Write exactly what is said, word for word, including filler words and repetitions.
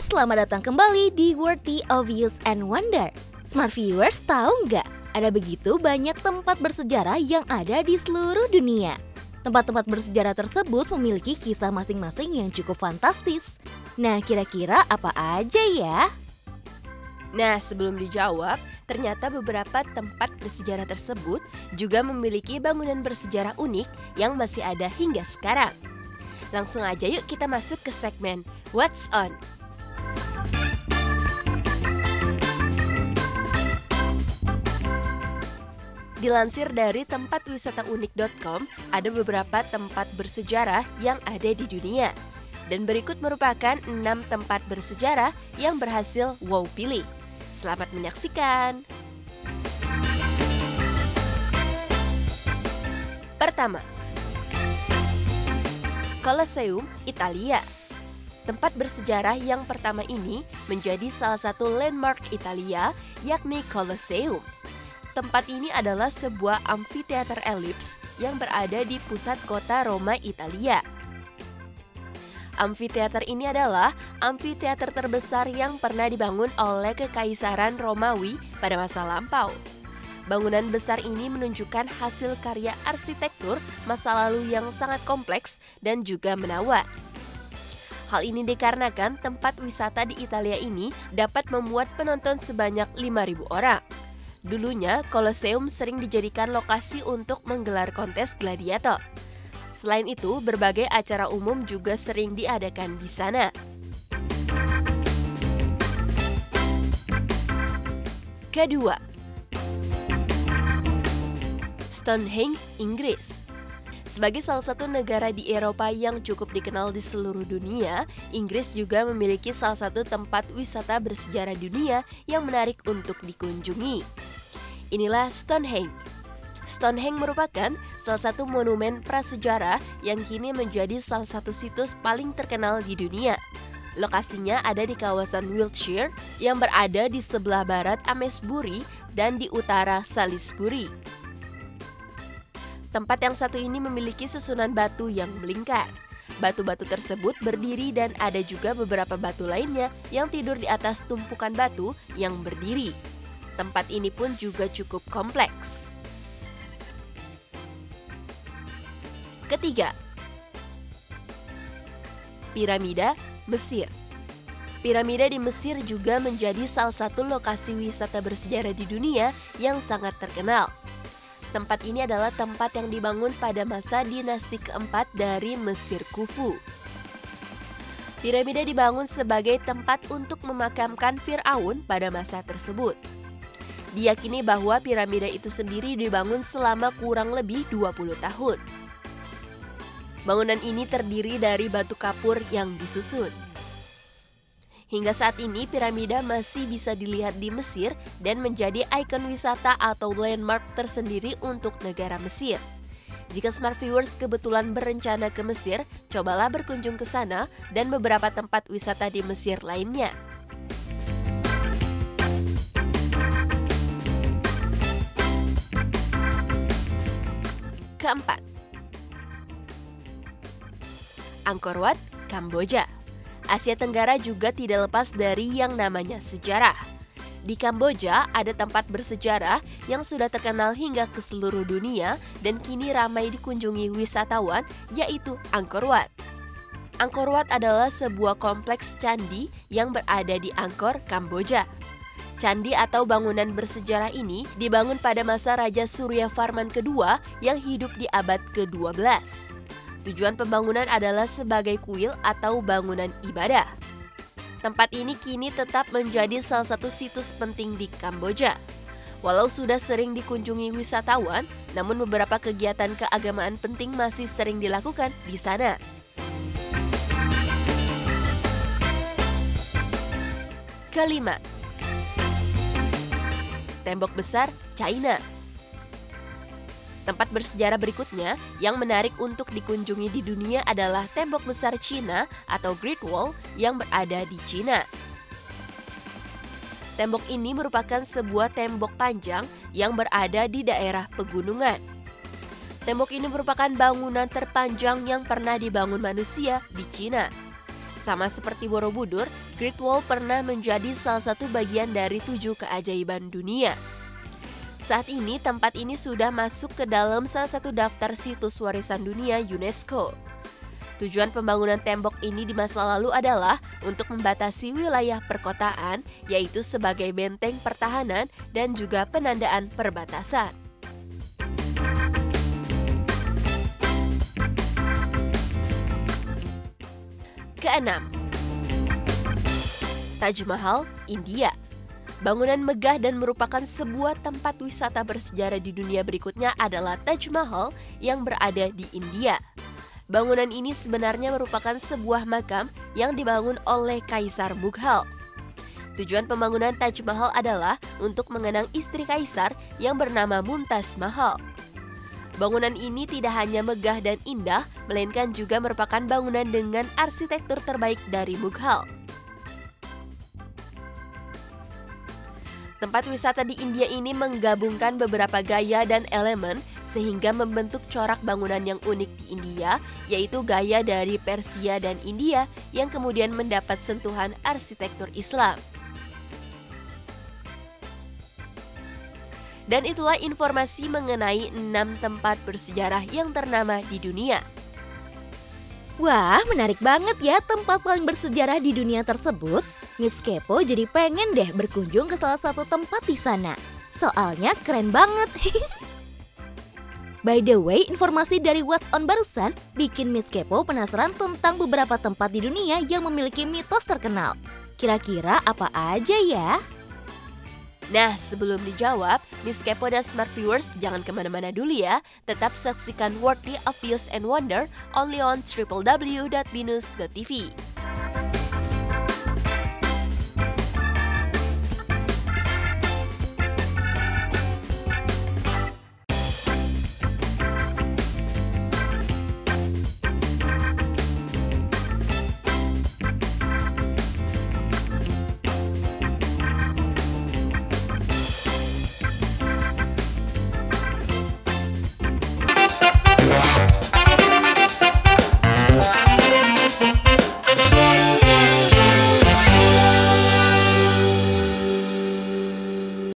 selamat datang kembali di Worthy of Use and Wonder. Smart viewers, tahu nggak? Ada begitu banyak tempat bersejarah yang ada di seluruh dunia. Tempat-tempat bersejarah tersebut memiliki kisah masing-masing yang cukup fantastis. Nah, kira-kira apa aja ya? Nah, sebelum dijawab, ternyata beberapa tempat bersejarah tersebut juga memiliki bangunan bersejarah unik yang masih ada hingga sekarang. Langsung aja yuk kita masuk ke segmen What's On. Dilansir dari tempat wisata unik dot com, ada beberapa tempat bersejarah yang ada di dunia. Dan berikut merupakan enam tempat bersejarah yang berhasil Wow pilih. Selamat menyaksikan. Pertama, Colosseum, Italia. Tempat bersejarah yang pertama ini menjadi salah satu landmark Italia, yakni Colosseum. Tempat ini adalah sebuah amfiteater elips yang berada di pusat kota Roma, Italia. Amfiteater ini adalah amfiteater terbesar yang pernah dibangun oleh Kekaisaran Romawi pada masa lampau. Bangunan besar ini menunjukkan hasil karya arsitektur masa lalu yang sangat kompleks dan juga menawan. Hal ini dikarenakan tempat wisata di Italia ini dapat memuat penonton sebanyak lima ribu orang. Dulunya, Colosseum sering dijadikan lokasi untuk menggelar kontes gladiator. Selain itu, berbagai acara umum juga sering diadakan di sana. Kedua, Stonehenge, Inggris. Sebagai salah satu negara di Eropa yang cukup dikenal di seluruh dunia, Inggris juga memiliki salah satu tempat wisata bersejarah dunia yang menarik untuk dikunjungi. Inilah Stonehenge. Stonehenge merupakan salah satu monumen prasejarah yang kini menjadi salah satu situs paling terkenal di dunia. Lokasinya ada di kawasan Wiltshire yang berada di sebelah barat Amesbury dan di utara Salisbury. Tempat yang satu ini memiliki susunan batu yang melingkar. Batu-batu tersebut berdiri dan ada juga beberapa batu lainnya yang tidur di atas tumpukan batu yang berdiri. Tempat ini pun juga cukup kompleks. Ketiga, Piramida, Mesir. Piramida di Mesir juga menjadi salah satu lokasi wisata bersejarah di dunia yang sangat terkenal. Tempat ini adalah tempat yang dibangun pada masa dinasti keempat dari Mesir Khufu. Piramida dibangun sebagai tempat untuk memakamkan Fir'aun pada masa tersebut. Diyakini bahwa piramida itu sendiri dibangun selama kurang lebih dua puluh tahun. Bangunan ini terdiri dari batu kapur yang disusun. Hingga saat ini, piramida masih bisa dilihat di Mesir dan menjadi ikon wisata atau landmark tersendiri untuk negara Mesir. Jika Smart Viewers kebetulan berencana ke Mesir, cobalah berkunjung ke sana dan beberapa tempat wisata di Mesir lainnya. Keempat, Angkor Wat, Kamboja. Asia Tenggara juga tidak lepas dari yang namanya sejarah. Di Kamboja ada tempat bersejarah yang sudah terkenal hingga ke seluruh dunia dan kini ramai dikunjungi wisatawan, yaitu Angkor Wat. Angkor Wat adalah sebuah kompleks candi yang berada di Angkor, Kamboja. Candi atau bangunan bersejarah ini dibangun pada masa Raja Surya Varman kedua yang hidup di abad kedua belas. Tujuan pembangunan adalah sebagai kuil atau bangunan ibadah. Tempat ini kini tetap menjadi salah satu situs penting di Kamboja. Walau sudah sering dikunjungi wisatawan, namun beberapa kegiatan keagamaan penting masih sering dilakukan di sana. Kelima, Tembok Besar, China. Tempat bersejarah berikutnya yang menarik untuk dikunjungi di dunia adalah Tembok Besar Cina atau Great Wall yang berada di Cina. Tembok ini merupakan sebuah tembok panjang yang berada di daerah pegunungan. Tembok ini merupakan bangunan terpanjang yang pernah dibangun manusia di Cina. Sama seperti Borobudur, Great Wall pernah menjadi salah satu bagian dari tujuh keajaiban dunia. Saat ini, tempat ini sudah masuk ke dalam salah satu daftar situs warisan dunia UNESCO. Tujuan pembangunan tembok ini di masa lalu adalah untuk membatasi wilayah perkotaan, yaitu sebagai benteng pertahanan dan juga penandaan perbatasan. Keenam, Taj Mahal, India. Bangunan megah dan merupakan sebuah tempat wisata bersejarah di dunia berikutnya adalah Taj Mahal yang berada di India. Bangunan ini sebenarnya merupakan sebuah makam yang dibangun oleh Kaisar Mughal. Tujuan pembangunan Taj Mahal adalah untuk mengenang istri Kaisar yang bernama Mumtaz Mahal. Bangunan ini tidak hanya megah dan indah, melainkan juga merupakan bangunan dengan arsitektur terbaik dari Mughal. Tempat wisata di India ini menggabungkan beberapa gaya dan elemen sehingga membentuk corak bangunan yang unik di India, yaitu gaya dari Persia dan India yang kemudian mendapat sentuhan arsitektur Islam. Dan itulah informasi mengenai enam tempat bersejarah yang ternama di dunia. Wah, menarik banget ya tempat paling bersejarah di dunia tersebut. Miss Kepo jadi pengen deh berkunjung ke salah satu tempat di sana. Soalnya keren banget. By the way, informasi dari What's On barusan bikin Miss Kepo penasaran tentang beberapa tempat di dunia yang memiliki mitos terkenal. Kira-kira apa aja ya? Nah, sebelum dijawab, Miss Kepo dan Smart Viewers jangan kemana-mana dulu ya. Tetap saksikan Worthy of Views and Wonder only on w w w dot binus dot t v.